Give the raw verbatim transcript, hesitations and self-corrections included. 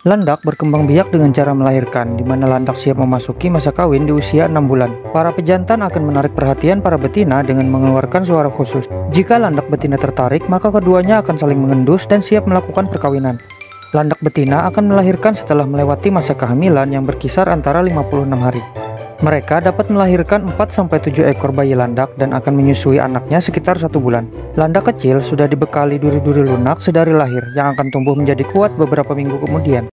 Landak berkembang biak dengan cara melahirkan, di mana landak siap memasuki masa kawin di usia enam bulan. Para pejantan akan menarik perhatian para betina dengan mengeluarkan suara khusus. Jika landak betina tertarik, maka keduanya akan saling mengendus dan siap melakukan perkawinan. Landak betina akan melahirkan setelah melewati masa kehamilan yang berkisar antara lima puluh enam hari. Mereka dapat melahirkan empat sampai tujuh ekor bayi landak dan akan menyusui anaknya sekitar satu bulan. Landak kecil sudah dibekali duri-duri lunak sedari lahir yang akan tumbuh menjadi kuat beberapa minggu kemudian.